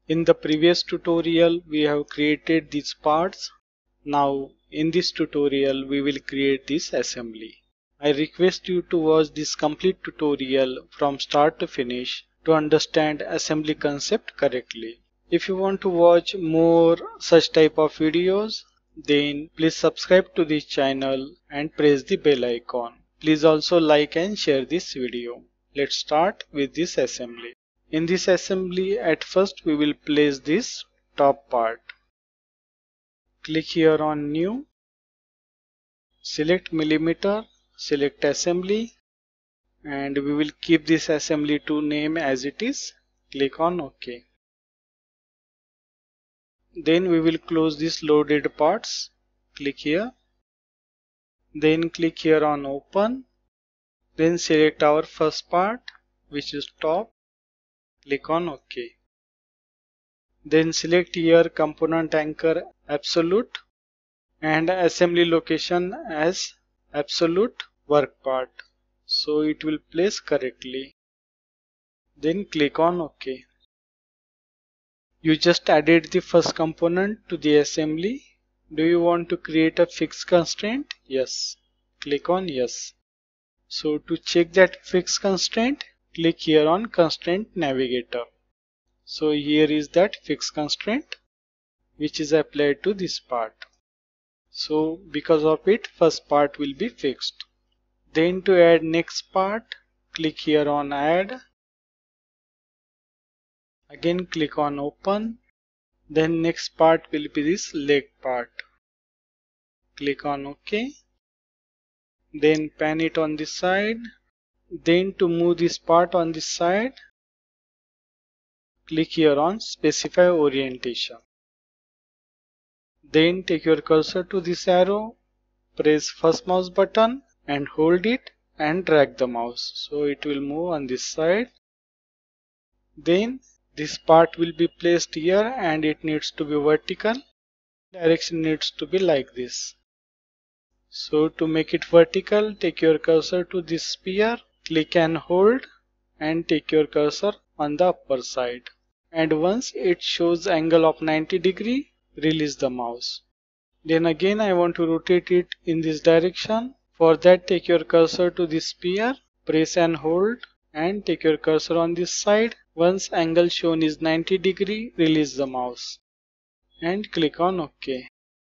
In the previous tutorial we have created these parts. Now in this tutorial we will create this assembly. I request you to watch this complete tutorial from start to finish to understand assembly concept correctly. If you want to watch more such type of videos, then please subscribe to this channel and press the bell icon. Please also like and share this video. Let's start with this assembly. In this assembly, at first we will place this top part. Click here on New, select millimeter, select assembly, and we will keep this assembly to name as it is. Click on OK. Then we will close this loaded parts. Click here. Then click here on Open. Then select our first part, which is top. Click on OK. Then select here component anchor absolute and assembly location as absolute work part, so it will place correctly. Then click on OK. You just added the first component to the assembly. Do you want to create a fixed constraint? Yes. Click on Yes. So to check that fixed constraint, click here on Constraint Navigator. So here is that fixed constraint which is applied to this part. So because of it, first part will be fixed. Then to add next part, click here on Add. Again click on Open. Then next part will be this leg part. Click on OK. Then pan it on this side. Then to move this part on this side, click here on Specify Orientation. Then take your cursor to this arrow, press first mouse button and hold it and drag the mouse. So it will move on this side. Then this part will be placed here and it needs to be vertical. Direction needs to be like this. So to make it vertical, take your cursor to this sphere, click and hold and take your cursor on the upper side. And once it shows angle of 90 degree, release the mouse. Then again I want to rotate it in this direction. For that, take your cursor to this sphere, press and hold and take your cursor on this side. Once angle shown is 90 degree, release the mouse and click on OK.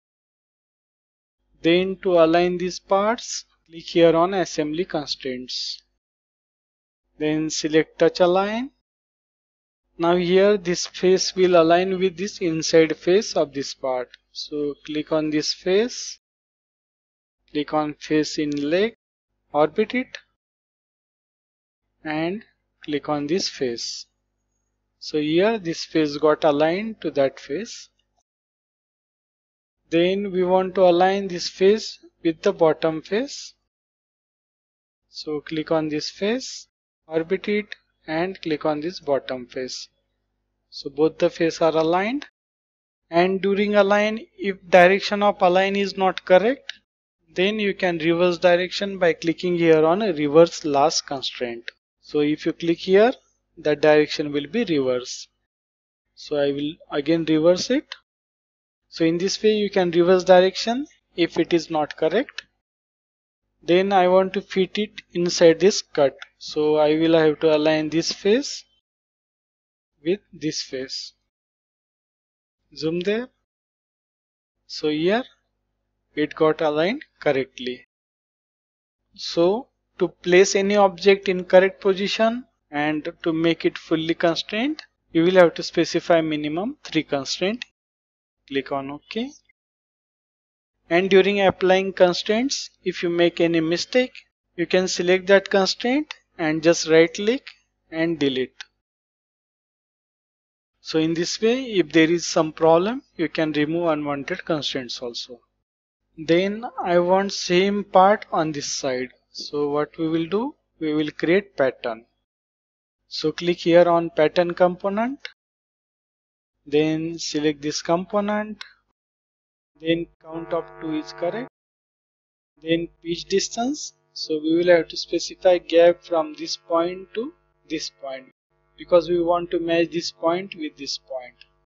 Then to align these parts, click here on Assembly Constraints. Then select Touch Align. Now here this face will align with this inside face of this part. So click on this face, click on face in leg, orbit it and click on this face. So here this face got aligned to that face. Then we want to align this face with the bottom face. So click on this face, orbit it and click on this bottom face. So both the faces are aligned. And during align, if direction of align is not correct, then you can reverse direction by clicking here on a reverse last constraint. So if you click here, the direction will be reverse. So I will again reverse it. So in this way you can reverse direction if it is not correct. Then I want to fit it inside this cut. So I will have to align this face with this face. Zoom there. So here it got aligned correctly. So to place any object in correct position and to make it fully constrained, you will have to specify minimum 3 constraints. Click on OK. And during applying constraints, if you make any mistake, you can select that constraint and just right click and delete. So in this way, if there is some problem, you can remove unwanted constraints also. Then I want same part on this side. So what we will do, we will create pattern. So click here on pattern component. Then select this component. Then count of 2 is correct. Then pitch distance. So we will have to specify gap from this point to this point, because we want to match this point with this point.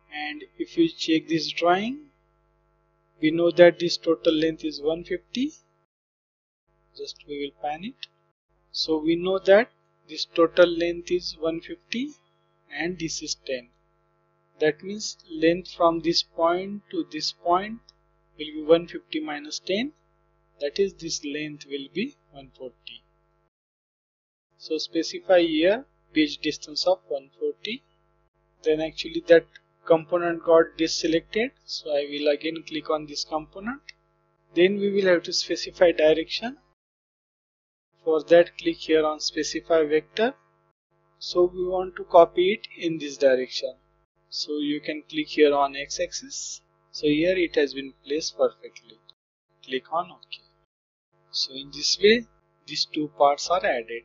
And if you check this drawing, we know that this total length is 150. Just we will pan it. So we know that this total length is 150 and this is 10. That means length from this point to this point will be 150 minus 10. That is, this length will be 140. So specify here pitch distance of 140. Then actually that component got deselected. So I will again click on this component. Then we will have to specify direction. For that, click here on specify vector. So we want to copy it in this direction. So you can click here on x-axis. So here it has been placed perfectly. Click on OK. So in this way, these two parts are added.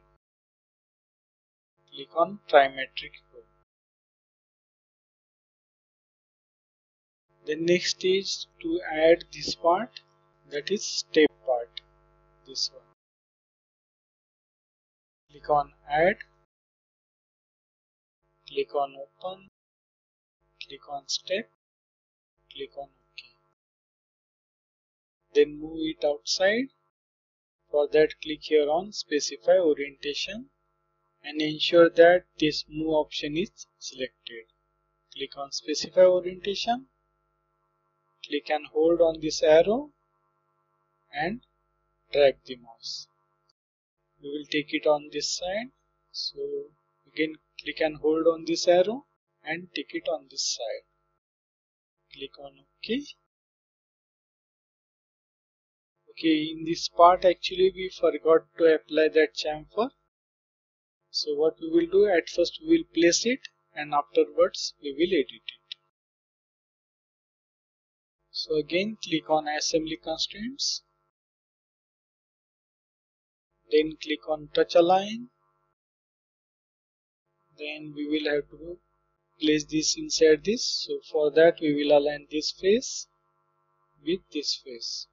Click on trimetric row. The next is to add this part, that is step part. This one. Click on add. Click on open. Click on step. Click on OK. Then move it outside. For that, click here on specify orientation and ensure that this move option is selected. Click on specify orientation. Click and hold on this arrow and drag the mouse. We will take it on this side. So again click and hold on this arrow and take it on this side. Click on OK. Okay, in this part actually we forgot to apply that chamfer. So what we will do, at first we will place it and afterwards we will edit it. So again click on assembly constraints. Then click on touch align. Then we will have to place this inside this. So for that we will align this face with this face.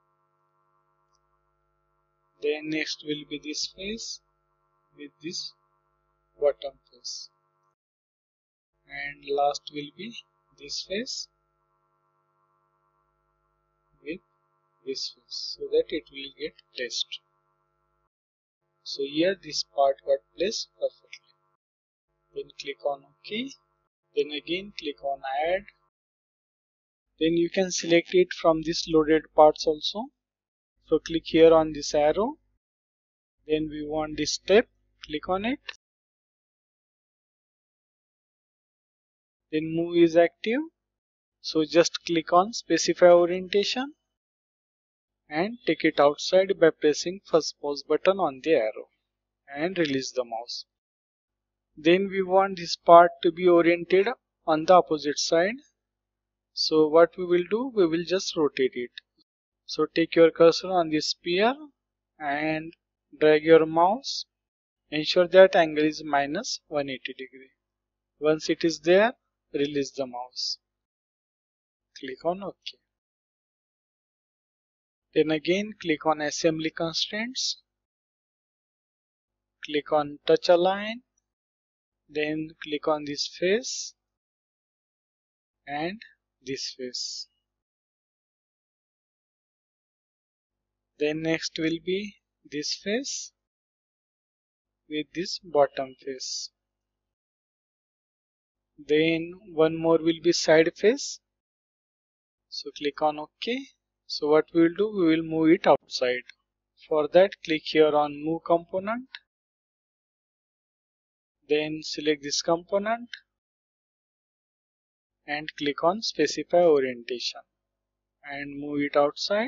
Then next will be this face with this bottom face. And last will be this face with this face, so that it will get placed. So here this part got placed perfectly. Then click on OK. Then again click on add. Then you can select it from this loaded parts also. So click here on this arrow. Then we want this step. Click on it. Then move is active. So just click on specify orientation and take it outside by pressing first pause button on the arrow and release the mouse. Then we want this part to be oriented on the opposite side. So what we will do, we will just rotate it. So take your cursor on this sphere and drag your mouse. Ensure that angle is minus 180 degree. Once it is there, release the mouse. Click on OK. Then again click on assembly constraints. Click on touch align. Then click on this face and this face. Then next will be this face with this bottom face. Then one more will be side face. So click on OK. So what we will do, we will move it outside. For that, click here on move component. Then select this component and click on specify orientation and move it outside.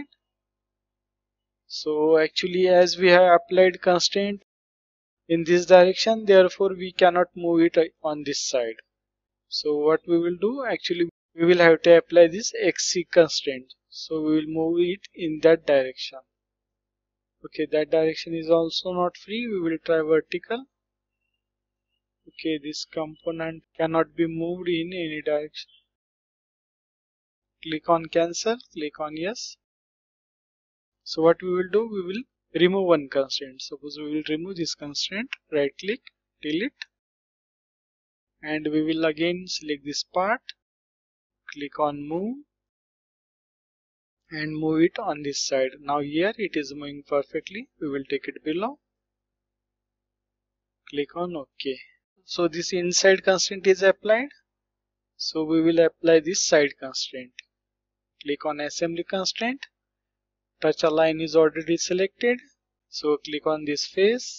So actually, as we have applied constraint in this direction, therefore we cannot move it on this side. So what we will do, actually we will have to apply this XC constraint. So we will move it in that direction. Okay, that direction is also not free. We will try vertical. Okay, this component cannot be moved in any direction. Click on cancel, click on yes. So what we will do, we will remove one constraint. Suppose we will remove this constraint, right click, delete, and we will again select this part click on move and move it on this side. Now here it is moving perfectly. We will take it below. Click on OK. So this inside constraint is applied. So we will apply this side constraint. Click on assembly constraint. Touch align is already selected. So click on this face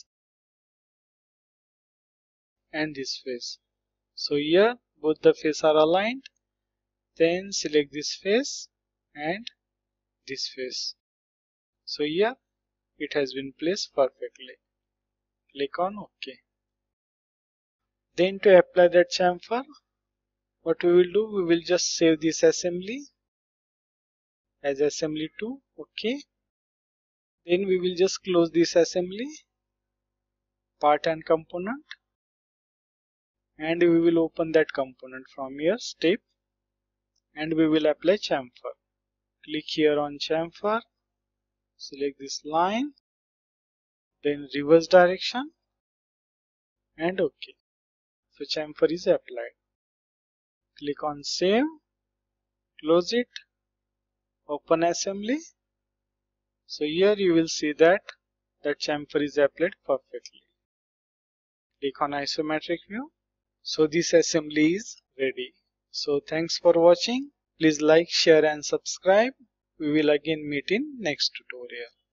and this face. So here both the face are aligned. Then select this face and this face. So here it has been placed perfectly. Click on OK. Then to apply that chamfer, what we will do, we will just save this assembly as assembly 2. OK. Then we will just close this assembly, part and component, and we will open that component from here, step, and we will apply chamfer. Click here on chamfer, select this line, then reverse direction, and OK. So chamfer is applied. Click on save, close it, open assembly. So here you will see that chamfer is applied perfectly. Click on isometric view. So this assembly is ready. So thanks for watching. Please like, share and subscribe. We will again meet in next tutorial.